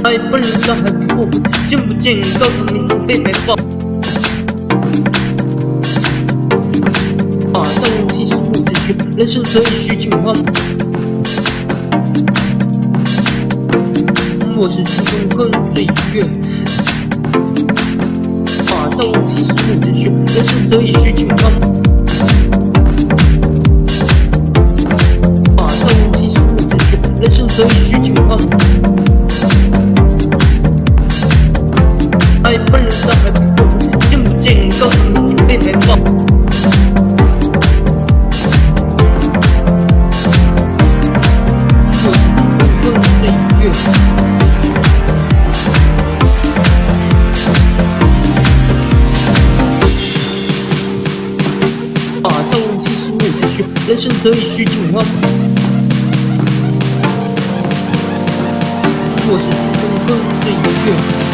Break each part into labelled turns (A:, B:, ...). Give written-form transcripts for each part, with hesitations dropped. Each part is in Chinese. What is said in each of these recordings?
A: 爱本来还不错，见不见高堂民众被排爆。霸占武器是物质学，人生可以虚进化。我是其中更对月。霸占武器是物质学，人生可以虚进化。霸占武器是物质学，人生可以虚进化。爱本来还不错，见不见高堂民众被排爆。我是其中更对月。霸占武器是物质学，人生可以虚进化。我是其中更对月。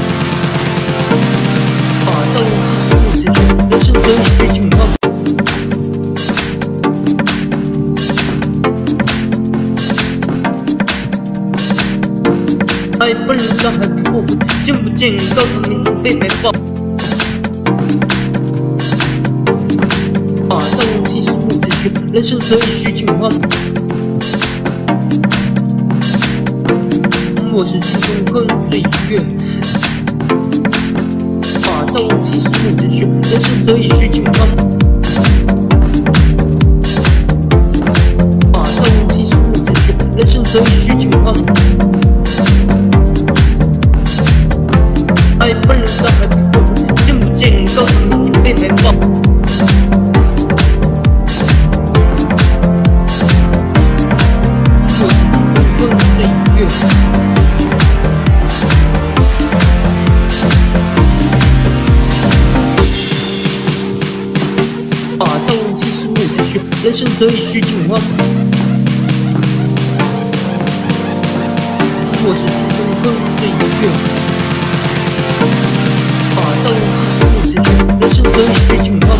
A: 霸占武器是物质学，人生可以虚进化。爱本来还不错，见不见高堂民众被排爆。霸占武器是物质学，人生可以虚进化。我是其中更对月。霸占武器是物质学，人生可以虚进化。霸占武器是物质学，人生可以虚进化。爱本来还不错，见不见高堂民众被排爆。我是其中更对月。霸占武器是物质学，人生可以虚进化。我是其中更对月。霸占武器是物质学，人生可以虚进化。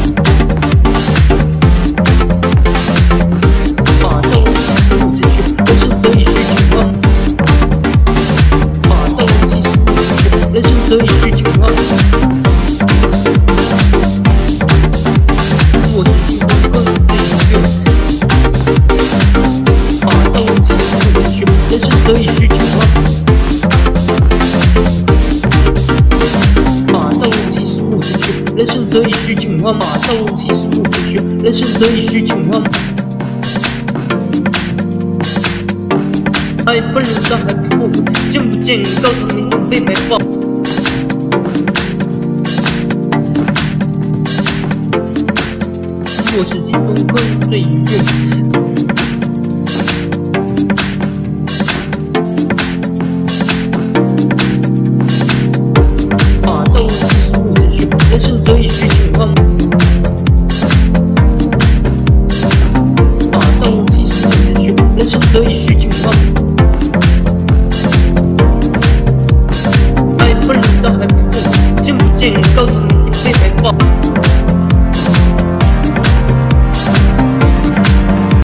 A: 霸占武器是物质学，人生可以虚进化。霸占武器是物质学，人生可以虚进化。我是其中更对月。霸占武器是物质学，人生可以虚进化。霸占武器是物质学，人生可以虚进化。霸占武器是物质学，人生可以虚进化。爱本来还不错，见不见高堂民众被排爆。我是其中更对月。